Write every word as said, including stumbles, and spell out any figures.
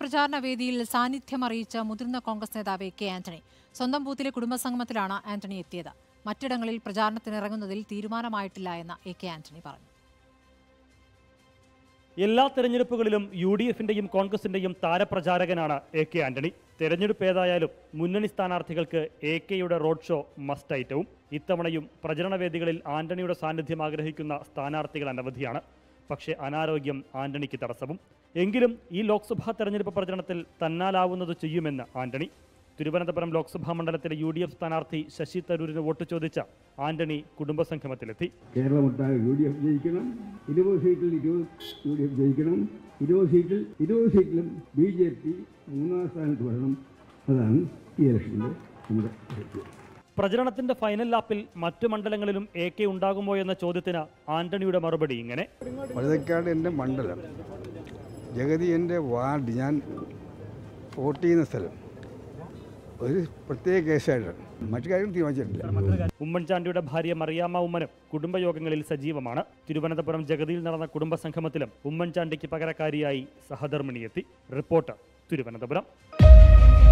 പ്രചാരണ വേദിയിൽ സാന്നിധ്യം അറിയിച്ച മുതിർന്ന കോൺഗ്രസ് നേതാവ് കെ ആന്റണി. സ്വന്തം ബൂത്തിലെ കുടുംബസംഗമത്തിലാണ് ആന്റണി എത്തിയത്. മറ്റിടങ്ങളിൽ പ്രചാരണത്തിനിറങ്ങുന്നതിൽ തീരുമാനമായിട്ടില്ല എന്ന് എ കെ ആന്റണി പറഞ്ഞു. എല്ലാ തെരഞ്ഞെടുപ്പുകളിലും യു ഡി എഫിന്റെയും കോൺഗ്രസിന്റെയും താരപ്രചാരകനാണ് എ കെ ആന്റണി. തെരഞ്ഞെടുപ്പ് ഏതായാലും മുന്നണി സ്ഥാനാർത്ഥികൾക്ക് എ കെയുടെ റോഡ് ഷോ മസ്റ്റ് ഐറ്റവും. ഇത്തവണയും പ്രചരണവേദികളിൽ ആന്റണിയുടെ സാന്നിധ്യം ആഗ്രഹിക്കുന്ന സ്ഥാനാർത്ഥികൾ അനവധിയാണ്. പക്ഷേ അനാരോഗ്യം ആന്റണിക്ക് തടസ്സവും. എങ്കിലും ഈ ലോക്സഭാ തെരഞ്ഞെടുപ്പ് പ്രചരണത്തിൽ തന്നാലാവുന്നത് ചെയ്യുമെന്ന് ആന്റണി. തിരുവനന്തപുരം ലോക്സഭാ മണ്ഡലത്തിലെ യു ഡി എഫ് സ്ഥാനാർത്ഥി ശശി തരൂരിന് വോട്ട് ചോദിച്ച ആന്റണി കുടുംബസംഗമത്തിലെത്തി. കേരളമൊട്ടാകെ യു ഡി എഫ് ജയിക്കണം, ഇരുപത് സീറ്റിൽ ഇരുപത് യു ഡി എഫ് ജയിക്കണം, ഇരുപത് സീറ്റിൽ ഇരുപത് സീറ്റിലും ബി ജെ പി മൂന്നാം സ്ഥാനത്ത് വരണം. അതാണ് ഈ ഇലക്ഷൻ്റെ നമ്മുടെ ലക്ഷ്യം. പ്രചരണത്തിന്റെ ഫൈനൽ ലാപ്പിൽ മറ്റു മണ്ഡലങ്ങളിലും എ കെ ഉണ്ടാകുമോ എന്ന ചോദ്യത്തിന് ആന്റണിയുടെ മറുപടി ഇങ്ങനെ: വഴുതക്കാട് എൻ്റെ മണ്ഡലം, ജഗതി എൻ്റെ വാർഡ്, ഞാൻ വോട്ട് ചെയ്യുന്ന സ്ഥലം, ഒരു പ്രത്യേക കേസായിട്ടാണ്. മറ്റു കാര്യം തീരുമാനിച്ചിട്ടില്ല. ഉമ്മൻചാണ്ടിയുടെ ഭാര്യ മറിയാമ്മ ഉമ്മനും കുടുംബയോഗങ്ങളിൽ സജീവമാണ്. തിരുവനന്തപുരം ജഗതിയിൽ നടന്ന കുടുംബസംഗമത്തിലും ഉമ്മൻചാണ്ടിക്ക് പകരക്കാരിയായി സഹധർമ്മിണിയെത്തി. റിപ്പോർട്ടർ, തിരുവനന്തപുരം.